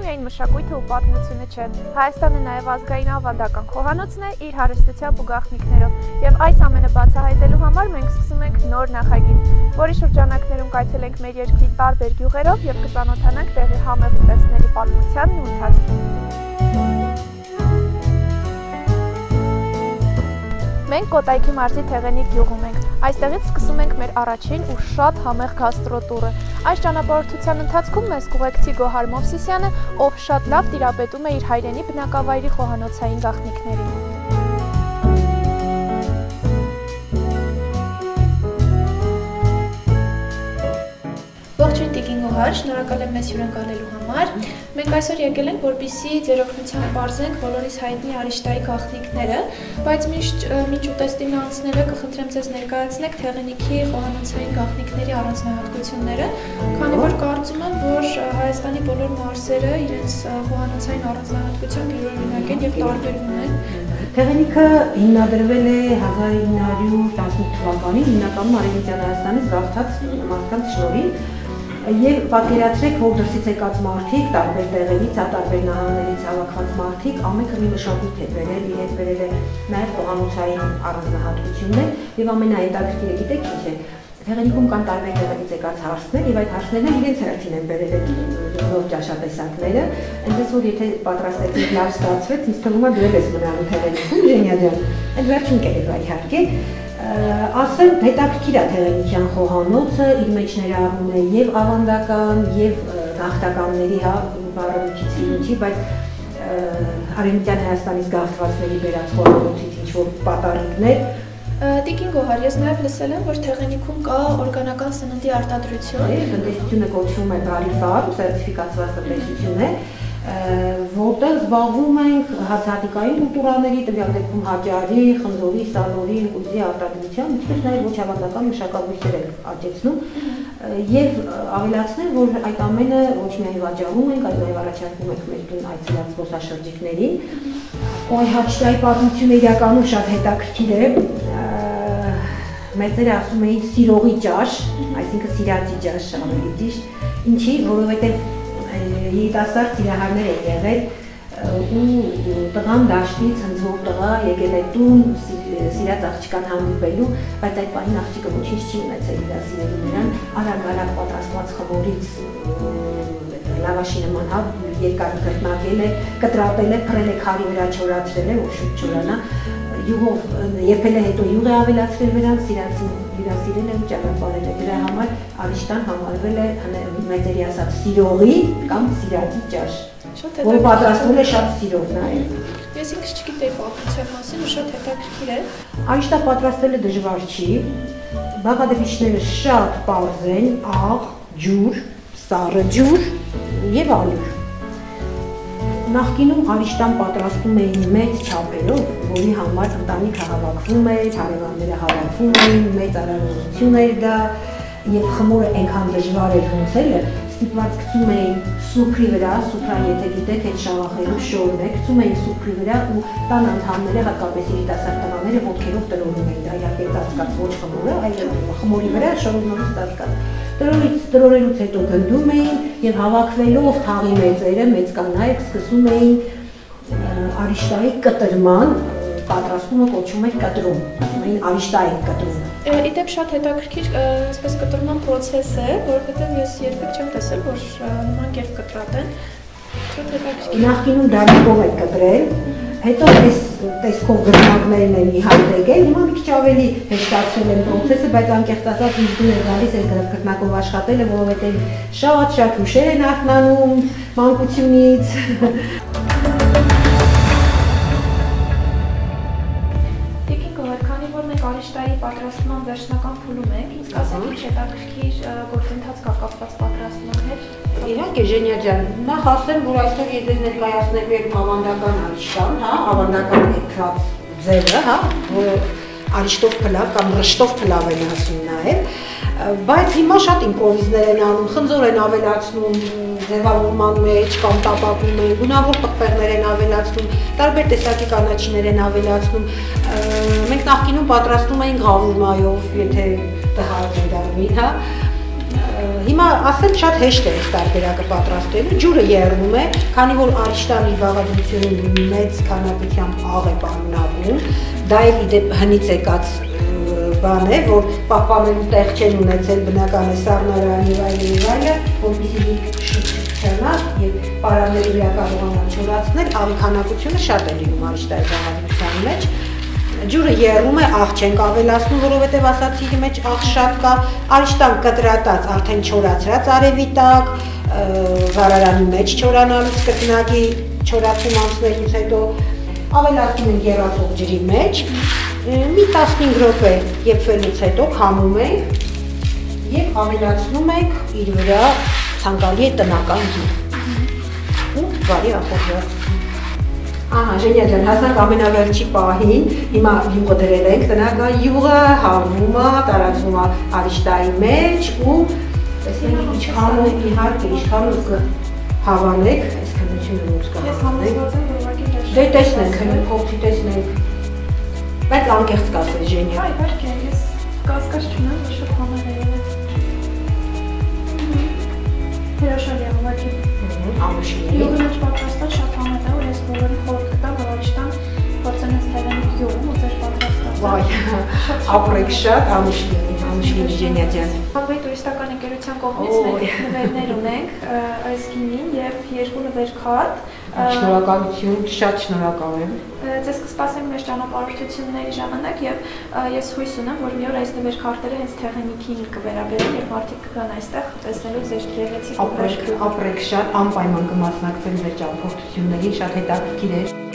միայն մշակույթը ու պատմությունը չէ։ Հայաստանը նաև ազգային ավանդական խոհանոցն է իր հարստությամբ ու գաղտնիքներով, եւ այս ամենը բացահայտելու համար մենք սկսում ենք նոր նախագիծ, որի շրջանակներում կայցելենք մեր երկրի տարբեր գյուղերով եւ կծանոթանանք տեղի համեղ ուտեստների պատմությանն ու ընթացքին։ Մենք Կոտայքի մարզի Թեղենիկ գյուղում ենք։ Այստեղից սկսում ենք մեր առաջին ու շատ համեղ գաստրոտուրը։ Այս ճանապարհորդության ընթացքում մեզ կուղեկցի Գոհար Մովսիսյանը, ով շատ լավ տիրապետում է իր հայրենի բնակավայրի խոհանոցային գաղտնիքներին։ Ողջույն Տիկին Գոհար, շնորհակալ եմ մեզ հյուրընկալելու համար։ Մենք այսօր եկել ենք, որպեսզի ձեր օգնությամբ պարզենք բոլորիս հայտնի Արիշտայի գաղտնիքները, բայց մինչ ուտեստին անցնելը կխնդրեմ ձեզ ներկայացնեք Թեղենիքի խոհանոցային գաղտնիքների առանձնահատկությունները, քանի որ կարծում եմ, որ Հայաստանի բոլոր մարզերը իրենց խոհանոցային առանձնահատկությամբ յուրօրինակ են եւ տարբերվում են։ Թեղենիքը հիմնադրվել է 1918 թվականին, հիմնականում Արևմտյան Հայաստանից գաղթած մարդկանց շնորհիվ, եւ պատկերացրեք, որ դրսից եկած մարդիկ, տարբեր տեղերից, տարբեր նահանգներից հավաքված մարդիկ, ամենքը մի մշակույթ է բերել, իր հետ բերել է նաեւ խոհանոցային առանձնահատկություններ եւ ամենահետաքրքիրը գիտեք ինչ է։ Թեղենիքում կան տարբեր տեղերից եկած հարցներ եւ այդ հարցներն իրենց հերթին են բերել այդ նոր ճաշատեսակները, այնպես որ եթե պատրաստեցիք լավ ստացվեց, ինձ թվում է դու ես մնալու Թեղենիքում, Ժենյա ջան։ Այդ վերջին կերևա իհարկե։ Ասեմ, հետաքրքիր է Թեղենիկյան խոհանոցը, իր մեջ ներառում է եւ ավանդական, եւ գաղթականների բառը միջի, բայց Արևմտյան Հայաստանից գաղթվածների բերած խոհանոցից ինչ-որ պատառիկներ։ Տիկին Գոհար, ես նաև լսել եմ, որ Թեղենիքում կա օրգանական սննդի արտադրություն։ Տնտեսությունը կոչվում է Բարի Ֆարմ, սերտիֆիկացված տնտեսություն է, որտեղ զբաղվում ենք հացահատիկային կուլտուրաների, տվյալ դեպքում հաճարի, խնձորի, սալորի, ընկույզի արտադրությամբ, ինչպես նաև ոչ ավանդական մշակաբույսեր ենք աճեցնում եւ ավելացնել, որ այդ ամենը ոչ միայն վաճառում ենք, այլ նաև առաջարկում ենք մեր տուն այցելած զբոսաշրջիկներին։ Ոյ Արիշտայի պատմությունը իրականում շատ հետաքրքիր է։ Մեծերը ասում էին սիրողի ճաշ, այսինքն սիրածի ճաշ ավելի ճիշտ, ինչի, որովհետև երիտասարդ սիրահարներ են եղել ու տղան դաշտից հնձվող տղա եկել է տուն սիրած աղջկան հանդիպելու, բայց այդ պահին աղջիկը ոչինչ չի ունեցել իր սիրելու նրան, արագ պատրաստված խմորից լավաշի նման երկար կրտնակել է, կտրատել է, փռել է քարի վրա չորացրել է, որ շուտ չորանա, յուղով եփել է, հետո յուղ է ավելացրել վրան, սիրածին հյուրասիրել է ու ճանապարհել է, դրա համար Արիշտան համարվել է մեծերի ասած սիրողի կամ սիրածի ճաշ, որը պատրաստվում է շատ սիրով նաև։ Ես ինքս չգիտեի պատմության մասին ու շատ հետաքրքիր է։ Արիշտա պատրաստելը դժվար չի, բաղադրիչները շատ պարզ են, աղ, ջուր, սառը ջուր եւ ալյուր։ Նախկինում Արիշտան պատրաստում էին մեծ չափերով, որի համար ընտանիքը հավաքվում էր, հարևանները հավաքվում էին, մեծ արարողություն էր դա եւ խմորը այնքան դժվար էր հնցելը, ստիպված գցում էին սուփրի վրա, սուփրան եթե գիտեք, այդ շաղախելու շորն է, գցում էին սուփրի վրա ու տան անդամները, հատկապես երիտասարդ տղաները ոտքերով տրորում էին, այլ ծածկած ոչ խմորը, այլ խմորի վրա շորունով ծածկած։ Տրորելուց հետո գնդում էին եւ հավաքվելով թաղի մեծերը, մեծ կանայք սկսում էին Արիշտայի կտրման, պատրաստումը կոչվում էր կտրում, ասում էին Արիշտայի կտրում։ Իդեպ շատ հետաքրքիր այսպես կտրման process է, որովհետև ես երբեք չեմ տեսել, որ նման կերպ կտրատեն։ Շատ հետաքրքիր։ Նախկինում դարիքով են կտրել, հետո այս տեսքով գրնակներն են իհարկել, հիմա մի քիչ ավելի հեշտացրել են process-ը, բայց անկեղծ ասած ինձ դուր է գալիս այս գրնակով աշխատելը, որովհետև շատ հուշեր են արթնանում մանկությունից։ Արիշտայի պատրաստման վերջնական փուլում եք, ինձ կասեք ինչ հետաքրքիր գործընթաց կա կապված պատրաստման հետ։ Իհարկե Ժենյա ջան, նախ ասեմ, որ այսօր ես ձեզ ներկայացնելու եմ ավանդական Արիշտան, ավանդական եփած ձևը, որը Արիշտով փլավ կամ ռշտով փլավ են ասում նաև, բայց հիմա շատ իմպրովիզներ են անում, խնձոր են ավելացնում ձևավորման մեջ կամ տապակում են, գունավոր պղպեղներ են ավելացնում, տարբեր տեսակի կանաչիներ են ավելացնում, մենք նախկինում պատրաստում էինք գավուրմայով, եթե տհաճ դառնի, հա։ Հիմա ասել շատ հեշտ է այս տարբերակը պատրաստելու, ջուրը եռում է, քանի որ արիշտանի բաղադրությունը մեծ քանակությամբ աղ է պարունակում, դա էլ իդեպ հնից եկած բան է, որ պահպանելու տեղ չեն ունեցել բնական է սառնարան եւ այլը, որպեսզի շուտ չնա եւ պարանները վրա կարողանան չորացնել, աղի քանակությունը շատ է լինում արիշտայի բաղադրության մեջ։ Ջուրը եռում է, աղ չենք ավելացնում, որովհետև ասացի մեջ աղ շատ կա, արիշտան կտրատած, արդեն չորացրած արևի տակ, վարարանի մեջ չորանալուց կրկնակի չորացում անցնելուց հետո ավելացնում ենք եռացող ջրի մեջ, մի 15 րոպե եփվելուց հետո քամում ենք եւ ավելացնում ենք իր վրա ցանկալի է տնական ջուր։ Ու բարի ախորժացում։ Ահա, Ժենյա ջան, հասանք ամենավերջի պահին, հիմա յուղը դրել ենք, տնական յուղը հավվում է, տարածվում է արիշտայի մեջ ու տեսնենք ինչքանով իհարկե ինչքանով կհավանեք, այս քննությունը ոնց կհասնեք։ Դե տեսնենք, հենց փոխի տեսնենք։ Բայց անկեղծ կասես Ժենյա։ Այ իհարկե, ես կասկած չունեմ, որ շատ համեղ է եղել։ Հրաշալի է ուղղակի։ Ամուշինի։ Յուղը մեջ պատրաստած շատ համեղ է, որ ես բոլորին խորհուրդ կտամ, որ արիշտան փորձեն ստեղծել յուղում ու ձեր պատրաստած։ Վայ, ապրեք շատ, ամուշինի Ժենյա ջան։ Բաքվի տուրիստական ընկերության կողմից մենք նվերներ ունենք այս գինին եւ 2 նվերքարտ։ Շնորհակալություն, շատ շնորհակալ եմ։ Ձեզ կսպասեմ մեր ճանապարհորդությունների ժամանակ եւ ես հույս ունեմ, որ մի օր այս նվերքարտերը հենց Թեղենիկին կվերաբերեն եւ մարդիկ կգան այստեղ տեսնելու ձեր գեղեցիկ ապրեք շատ, անպայման կմասնակցեմ ձեր ճամփորդություններին, շատ հետաքրքիր է։